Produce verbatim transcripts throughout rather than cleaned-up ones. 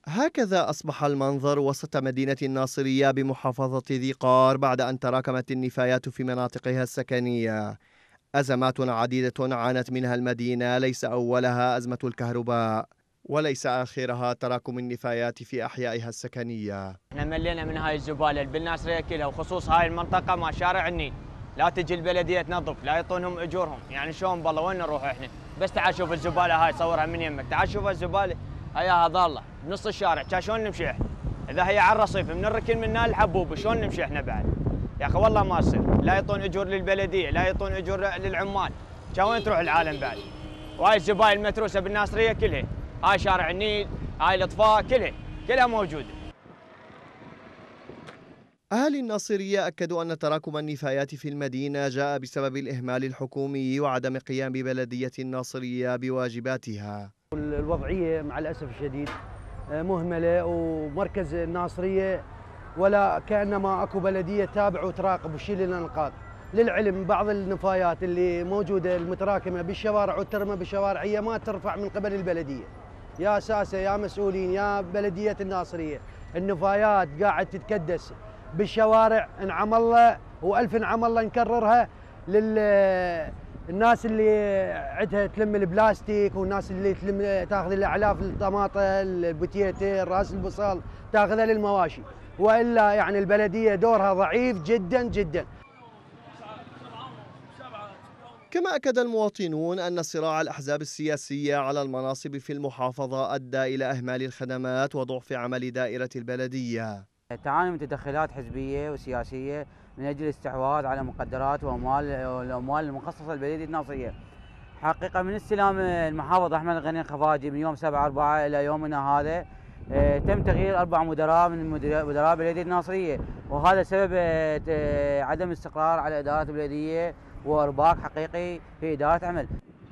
هكذا أصبح المنظر وسط مدينة الناصرية بمحافظة ذي قار بعد أن تراكمت النفايات في مناطقها السكنية. أزمات عديدة عانت منها المدينة، ليس أولها أزمة الكهرباء وليس آخرها تراكم النفايات في أحيائها السكنية. احنا ملينا من هاي الزبالة اللي بالناصرية كلها، وخصوص هاي المنطقة مع شارع النيل. لا تجي البلدية تنظف، لا يعطونهم أجورهم، يعني شلون بالله وين نروح احنا؟ بس تعال شوف الزبالة هاي، صورها من يمك، تعال شوف الزبالة هياها ضالة بنص الشارع، كان شلون نمشي احنا؟ إذا هي على الرصيف من الركن من الحبوب شلون نمشي احنا بعد؟ يا أخي والله ما يصير، لا يعطون أجور للبلدية، لا يعطون أجور للعمال، كان وين تروح العالم بعد؟ وهاي الزبايل المتروسة بالناصرية كلها، هاي شارع النيل، هاي الإطفاء كلها، كلها موجودة. أهالي الناصرية أكدوا أن تراكم النفايات في المدينة جاء بسبب الإهمال الحكومي وعدم قيام بلدية الناصرية بواجباتها. الوضعية مع الأسف الشديد مهملة، ومركز الناصرية ولا كأنما أكو بلدية تابع وتراقب وتشيل لنا النقاط. للعلم بعض النفايات اللي موجودة المتراكمة بالشوارع والترمى بالشوارع هي ما ترفع من قبل البلدية. يا ساسة يا مسؤولين يا بلدية الناصرية، النفايات قاعد تتكدس بالشوارع، انعم الله والف انعم الله نكررها للناس اللي عندها تلم البلاستيك، والناس اللي تلم تاخذ الاعلاف الطماطم البوتيته راس البصل تاخذها للمواشي، والا يعني البلديه دورها ضعيف جدا جدا. كما أكد المواطنون أن صراع الأحزاب السياسية على المناصب في المحافظة أدى إلى إهمال الخدمات وضعف عمل دائرة البلدية. تعاني من تدخلات حزبيه وسياسيه من اجل الاستحواذ على مقدرات واموال الاموال المخصصه لبلديه الناصريه. حقيقه من استلام المحافظ احمد الغني الخفاجي من يوم سبعة أربعة الى يومنا هذا تم تغيير اربع مدراء من مدراء بلديه الناصريه، وهذا سبب عدم استقرار على اداره البلديه وارباك حقيقي في اداره عمل.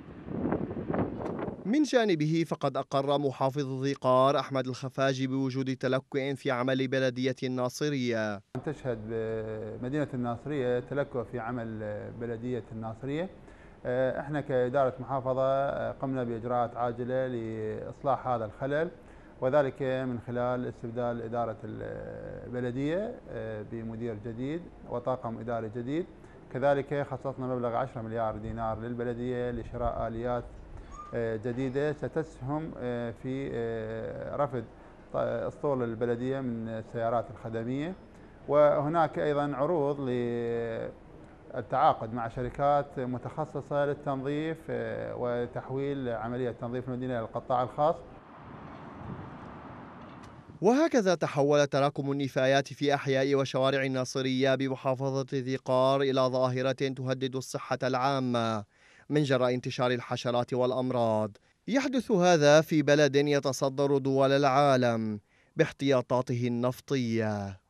من جانبه فقد أقر محافظ ذي قار أحمد الخفاجي بوجود تلكؤ في عمل بلدية الناصرية. تشهد مدينة الناصرية تلكؤ في عمل بلدية الناصرية. احنا كإدارة محافظة قمنا بإجراءات عاجلة لإصلاح هذا الخلل، وذلك من خلال استبدال إدارة البلدية بمدير جديد وطاقم إداري جديد. كذلك خصصنا مبلغ عشرة مليار دينار للبلدية لشراء آليات جديدة ستسهم في رفض أسطول البلدية من السيارات الخدمية، وهناك أيضا عروض للتعاقد مع شركات متخصصة للتنظيف وتحويل عملية تنظيف المدينة للقطاع الخاص. وهكذا تحول تراكم النفايات في أحياء وشوارع الناصرية بمحافظة ذي قار إلى ظاهرة تهدد الصحة العامة من جراء انتشار الحشرات والأمراض. يحدث هذا في بلد يتصدر دول العالم باحتياطاته النفطية.